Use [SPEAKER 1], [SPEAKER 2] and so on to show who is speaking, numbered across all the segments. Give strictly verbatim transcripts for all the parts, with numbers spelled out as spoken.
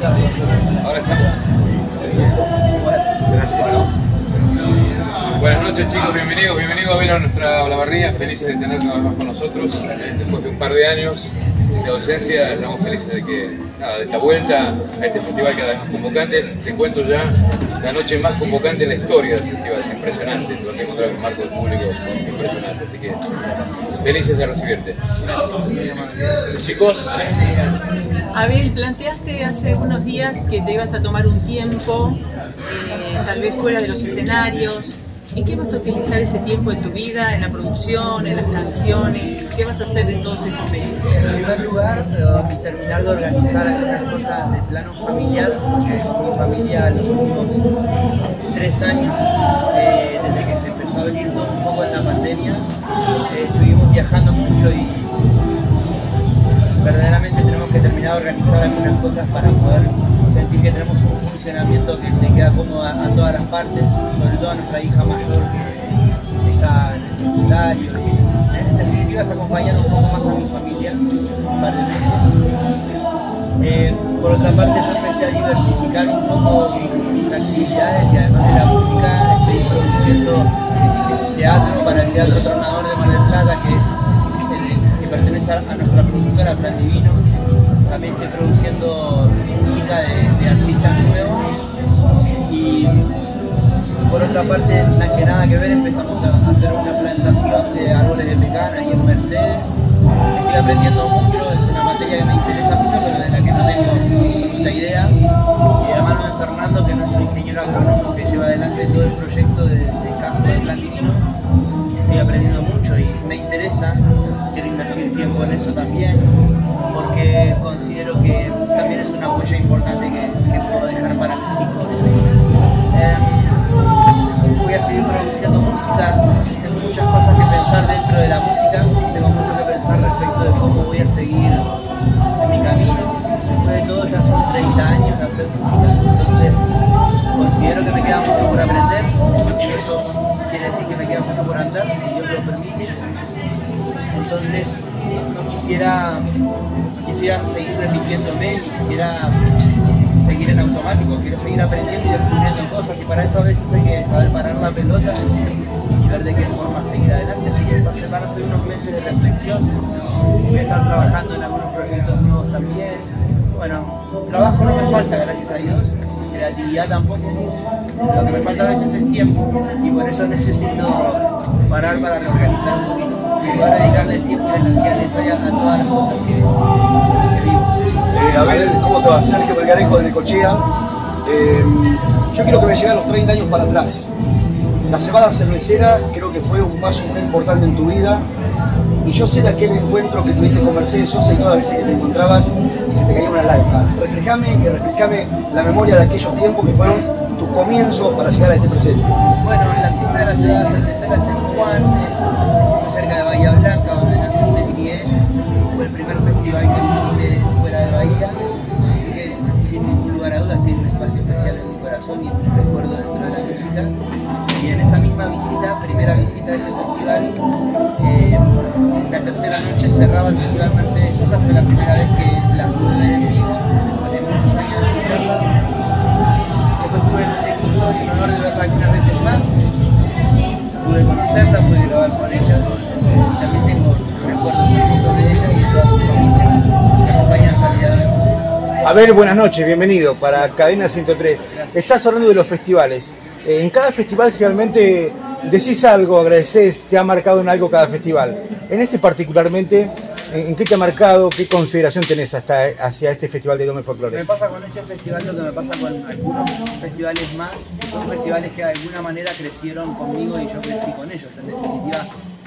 [SPEAKER 1] Ahora estamos. Gracias. Buenas noches, chicos, bienvenidos, bienvenidos a ver a nuestra Olavarría, felices de tener una vez más con nosotros. Después de un par de años de ausencia, estamos felices de que, nada, de esta vuelta a este festival cada vez más convocantes. Te cuento ya, la noche más convocante en la historia del festival, es impresionante, te vas a encontrar un marco de público impresionante, así que felices de recibirte. Gracias. Chicos.
[SPEAKER 2] Abel, planteaste hace unos días que te ibas a tomar un tiempo, eh, tal vez fuera de los escenarios. ¿En qué vas a utilizar ese tiempo en tu vida, en la producción, en las canciones? ¿Qué vas a hacer en todos estos meses?
[SPEAKER 3] En primer lugar, eh, terminar de organizar algunas cosas de plano familiar, porque mi familia en los últimos tres años, eh, desde que se empezó a abrir todo un poco en la pandemia, eh, estuvimos viajando mucho y verdaderamente tenemos que terminar de organizar algunas cosas para poder sentir que tenemos un funcionamiento que le queda cómodo a, a todas las partes, sobre todo a nuestra hija mayor que está en el secundario. En definitiva, es acompañar un poco más a mi familia, un par de meses. Eh, por otra parte, yo empecé a diversificar un poco mis, mis actividades y además de la música estoy produciendo teatro para el Teatro Tronador de Mar del Plata, que es el que pertenece a nuestra productora Plan Divino. También estoy produciendo música de, de artistas nuevos y por otra parte, nada que nada que ver, empezamos a hacer una plantación de árboles de pecana ahí en Mercedes. Estoy aprendiendo mucho, es una materia que me interesa mucho pero de la que no tengo absoluta idea. Y de la mano de Fernando, que es nuestro ingeniero agrónomo que lleva adelante todo el proyecto de, de campo de Plan Divino, estoy aprendiendo mucho y me interesa, quiero invertir tiempo en eso también, porque considero que también es una huella importante que, que puedo dejar para mis hijos. Eh, voy a seguir produciendo música, tengo muchas cosas que pensar dentro de la música, tengo mucho que pensar respecto de cómo voy a seguir en mi camino. Después de todo ya son treinta años de hacer música, entonces considero que me queda mucho por aprender, y eso quiere decir que me queda mucho por andar, si Dios lo permite. Entonces no quisiera, no quisiera seguir repitiéndome, ni quisiera seguir en automático, quiero seguir aprendiendo y descubriendo cosas, y para eso a veces hay que saber parar la pelota y ver de qué forma seguir adelante. Así que van a ser unos meses de reflexión, voy a estar trabajando en algunos proyectos nuevos también. Bueno, trabajo no me falta, gracias a Dios, creatividad tampoco, lo que me falta a veces es tiempo, y por eso necesito parar para reorganizar un poquito y poder dedicarle el tiempo y la energía necesaria a todas las cosas que, que vivo.
[SPEAKER 4] Eh, a ver, ¿cómo te va? Sergio Melgarejo de Necochea. Eh, yo quiero que me lleguen los treinta años para atrás. La Cebada Cervecera creo que fue un paso muy importante en tu vida, y yo sé de aquel encuentro que tuviste con Mercedes Sosa y todas las veces que te encontrabas y se te caía una lágrima. Reflejame y reflejame la memoria de aquellos tiempos que fueron tus comienzos para llegar a este presente.
[SPEAKER 3] Bueno, la fiesta de la Cebada Cervecera es en Juan, es cerca de Bahía Blanca, donde nací y me crié. Fue el primer festival que visité fuera de Bahía, así que sin ningún lugar a dudas tiene un espacio especial en mi corazón y un recuerdo dentro de la música. Y en esa misma visita, primera visita a ese festival, eh, la tercera noche cerraba el festival Mercedes Sosa, fue la primera vez que la pude ver en vivo, después de muchos años de escucharla. Después tuve el gusto y el honor de verla algunas veces más, pude conocerla, pude grabar con ella, y también tengo recuerdos hermosos de ella y de toda su familia que me acompañan hasta el día de hoy.
[SPEAKER 5] A ver, buenas noches, bienvenido para Cadena ciento tres. Gracias. Estás hablando de los festivales. Eh, en cada festival realmente decís algo, agradeces, te ha marcado en algo cada festival. En este particularmente, ¿en qué te ha marcado? ¿Qué consideración tenés hasta hacia este festival de Dome Folklore?
[SPEAKER 3] Me pasa con este festival lo que me pasa con algunos festivales más, que son festivales que de alguna manera crecieron conmigo y yo crecí con ellos. En definitiva,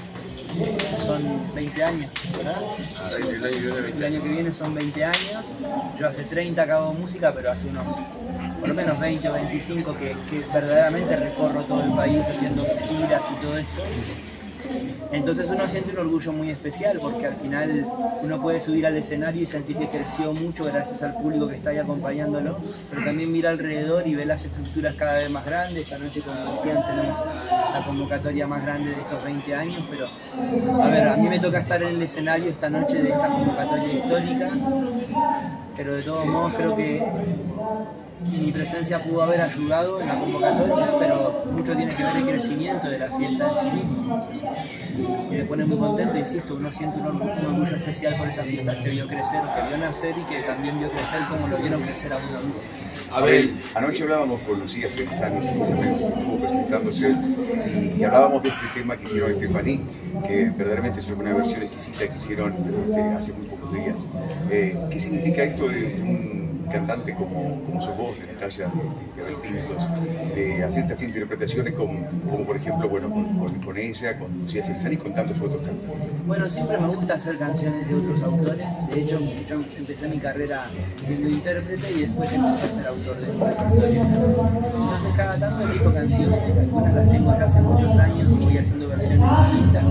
[SPEAKER 3] son veinte años, ¿verdad?
[SPEAKER 1] Sí, el año que viene,
[SPEAKER 3] el año que viene son veinte años. Yo hace treinta que hago música, pero hace unos, por lo menos veinte o veinticinco que, que verdaderamente recorro todo el país haciendo giras y todo esto. Entonces uno siente un orgullo muy especial porque al final uno puede subir al escenario y sentir que creció mucho gracias al público que está ahí acompañándolo, pero también mira alrededor y ve las estructuras cada vez más grandes. Esta noche, como decían, tenemos la convocatoria más grande de estos veinte años, pero a ver, a mí me toca estar en el escenario esta noche de esta convocatoria histórica pero de todos modos creo que mi presencia pudo haber ayudado en la convocatoria, pero mucho tiene que ver el crecimiento de la fiesta en sí mismo. Y me pone muy contento, insisto, uno siente un orgullo, un orgullo especial por esa fiesta que vio crecer, que vio nacer y que también vio crecer como lo vieron crecer a uno mismo.
[SPEAKER 6] Abel, anoche hablábamos con Lucía Cerizani, precisamente que estuvo presentándose, y, y hablábamos de este tema que hicieron Estefaní, que verdaderamente es una versión exquisita que hicieron este, hace muy pocos días. Eh, ¿Qué significa esto de, de un cantante como, como sos vos, de Natalia, de, de Abel Pintos, de hacer estas interpretaciones con, como por ejemplo bueno, con, con, con ella, con Lucía Cerizani y con tantos otros cantantes?
[SPEAKER 3] Bueno, siempre me gusta hacer canciones de otros autores. De hecho, yo empecé mi carrera siendo intérprete y después empecé a ser autor de historias. Entonces cada tanto elijo canciones, algunas las tengo ya hace muchos años y voy haciendo versiones distintas.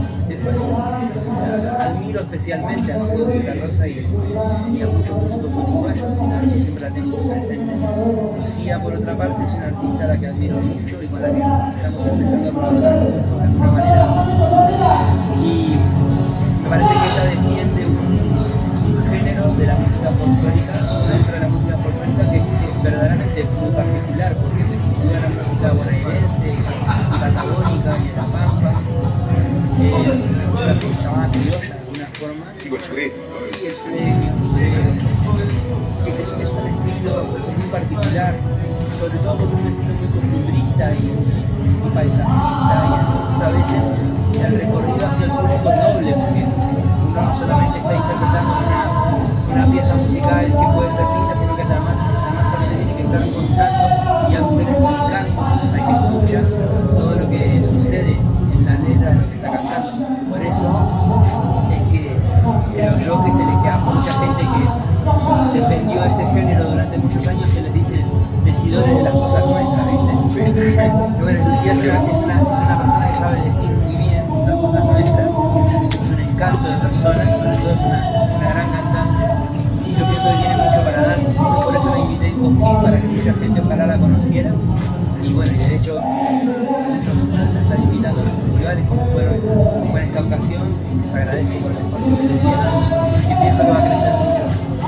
[SPEAKER 3] Admiro especialmente a Alfredo Zitarrosa y, y a muchos músicos uruguayos, y nada, yo siempre la tengo presente. Lucía, por otra parte, es una artista a la que admiro mucho y con la que estamos empezando a trabajar juntos de alguna manera. Y me parece que ella defiende un, un género de la música folclórica, dentro de la música folclórica, que es verdaderamente muy particular, porque en definitiva la música bonaerense, y patagónica y de la Pampa, eh, la música llamada criolla de alguna forma.
[SPEAKER 6] Digo, el sureño.
[SPEAKER 3] Sí, el sureño, el sureño. Es, es un estilo muy particular, sobre todo porque es un estilo muy costumbrista y, y paisajista, y entonces a veces el recorrido hacia el público es doble, porque uno no solamente está interpretando una, una pieza musical que puede ser linda, sino que además, además también se tiene que estar contando y explicando al que escucha todo lo que sucede en la letra de lo que está cantando. Por eso es que creo yo que se le queda a mucha gente que defendió ese género durante muchos años, se les dice decidores de las cosas nuestras, ¿viste? Bueno, Lucía es una, es, una, es una persona que sabe decir muy bien las cosas nuestras, es un encanto de persona y sobre todo es una, una gran cantante, y yo pienso que tiene mucho para dar. Entonces por eso la invité en Cosquín, para que mucha gente ojalá la conociera, y bueno, y de hecho muchos la están invitando a los festivales, como fueron como en Caucasión, que se agradece por el espacio que le dieron, y pienso que va a crecer mucho.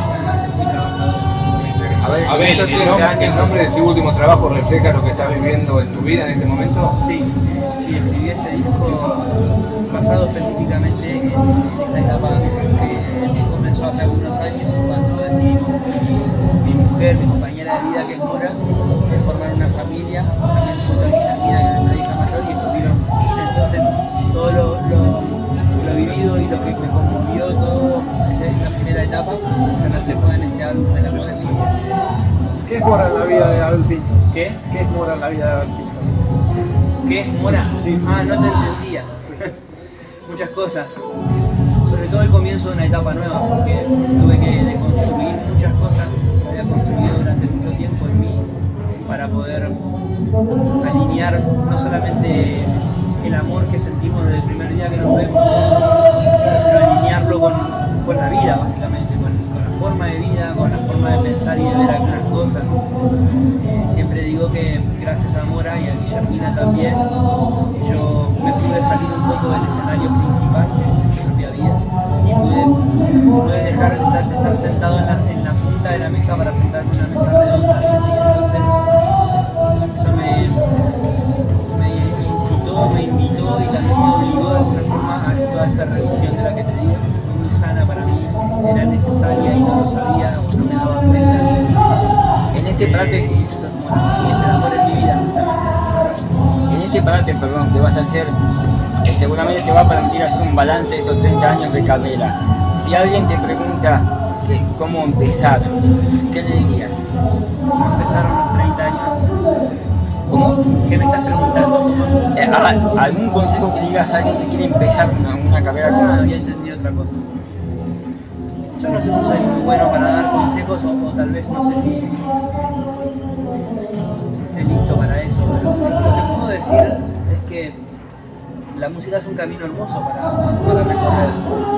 [SPEAKER 1] A ver, a ver el, nombre, ¿el nombre de tu último trabajo refleja lo que estás viviendo en tu vida en este momento?
[SPEAKER 3] Sí, sí, escribí ese disco basado específicamente en, en esta etapa que comenzó hace algunos años, cuando decidimos mi, mi mujer, mi compañera de vida, que es Mora, de formar una familia, también junto a Guillermina, que es nuestra hija mayor, y estuvieron entonces todo lo, lo, lo vivido y lo que me conmovió, todo esa, esa primera etapa, se reflejó en este álbum de la poesía.
[SPEAKER 5] ¿Qué es Mora en la vida de Abel Pintos?
[SPEAKER 3] ¿Qué?
[SPEAKER 5] ¿Qué es Mora en la vida de Abel Pintos?
[SPEAKER 3] ¿Qué es Mora?
[SPEAKER 5] Sí.
[SPEAKER 3] Ah, no te entendía. Muchas cosas. Sobre todo el comienzo de una etapa nueva, porque tuve que deconstruir muchas cosas que había construido durante mucho tiempo en mí para poder alinear no solamente el amor que sentimos desde el primer día que nos vemos, pero alinearlo con, con la vida, básicamente, con, con la forma de vida, con la forma de pensar y de ver algunas cosas. Eh, siempre digo que gracias a Mora y a Guillermina también, yo me pude salir un poco del escenario principal de mi propia vida y pude, pude dejar de estar, de estar sentado en la, en la punta de la mesa para sentarme en una mesa redonda. Entonces, eso me, me incitó, me invitó y también me obligó de alguna forma a toda esta revisión de la que te digo, que fue muy sana para mí, era necesaria y no lo sabía o no me daba cuenta.
[SPEAKER 7] En este parate,
[SPEAKER 3] eh, eso es como, y ese amor es mi vida, justamente.
[SPEAKER 7] en este parate, perdón, que vas a hacer, eh, seguramente te va a permitir hacer un balance de estos treinta años de carrera. Si alguien te pregunta que, cómo empezar, ¿qué le dirías?
[SPEAKER 3] ¿Cómo empezaron los treinta años?
[SPEAKER 7] ¿Cómo?
[SPEAKER 3] ¿Qué me estás preguntando?
[SPEAKER 7] Eh, a- ¿Algún consejo que le digas a alguien que quiere empezar una, una carrera
[SPEAKER 3] Ah,
[SPEAKER 7] como
[SPEAKER 3] había entendido otra cosa. Yo no sé si soy muy bueno para dar consejos o, o tal vez no sé si, si esté listo para eso, pero lo que puedo decir es que la música es un camino hermoso para, para recorrer.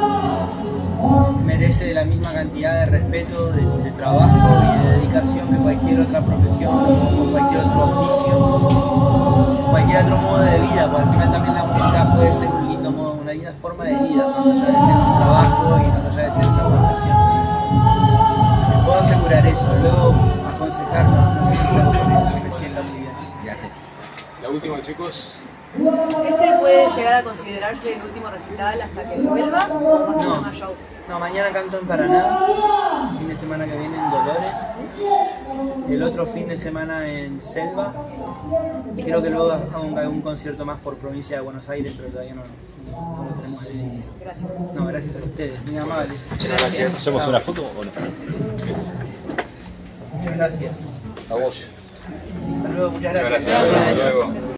[SPEAKER 3] Merece la misma cantidad de respeto, de, de trabajo y de dedicación que cualquier otra profesión o cualquier otro oficio, cualquier otro modo de vida, porque al final también la música puede ser un lindo modo, una linda forma de vida, más allá de ser un trabajo y más allá de ser una profesión. Les puedo eso, luego aconsejarnos, no sé si es algo que me sienta muy bien.
[SPEAKER 7] Gracias.
[SPEAKER 1] La última, chicos.
[SPEAKER 8] ¿Este puede llegar a considerarse el último recital hasta que vuelvas o más,
[SPEAKER 3] No.
[SPEAKER 8] más shows?
[SPEAKER 3] No, mañana canto en Paraná, fin de semana que viene en Dolores, el otro fin de semana en Selva, y creo que luego hago algún concierto más por provincia de Buenos Aires, pero todavía no, no, no lo tenemos decidido.
[SPEAKER 8] Gracias.
[SPEAKER 3] No, gracias a ustedes, muy amables.
[SPEAKER 1] Gracias.
[SPEAKER 5] ¿Hacemos una foto o no?
[SPEAKER 3] Muchas gracias.
[SPEAKER 5] A vos.
[SPEAKER 3] Hasta luego, muchas
[SPEAKER 1] Muchas
[SPEAKER 3] gracias.
[SPEAKER 1] gracias. Hasta luego.